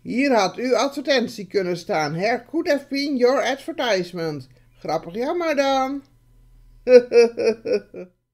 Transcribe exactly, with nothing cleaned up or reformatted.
Hier had uw advertentie kunnen staan. Here could have been your advertisement. Grappig jammer dan.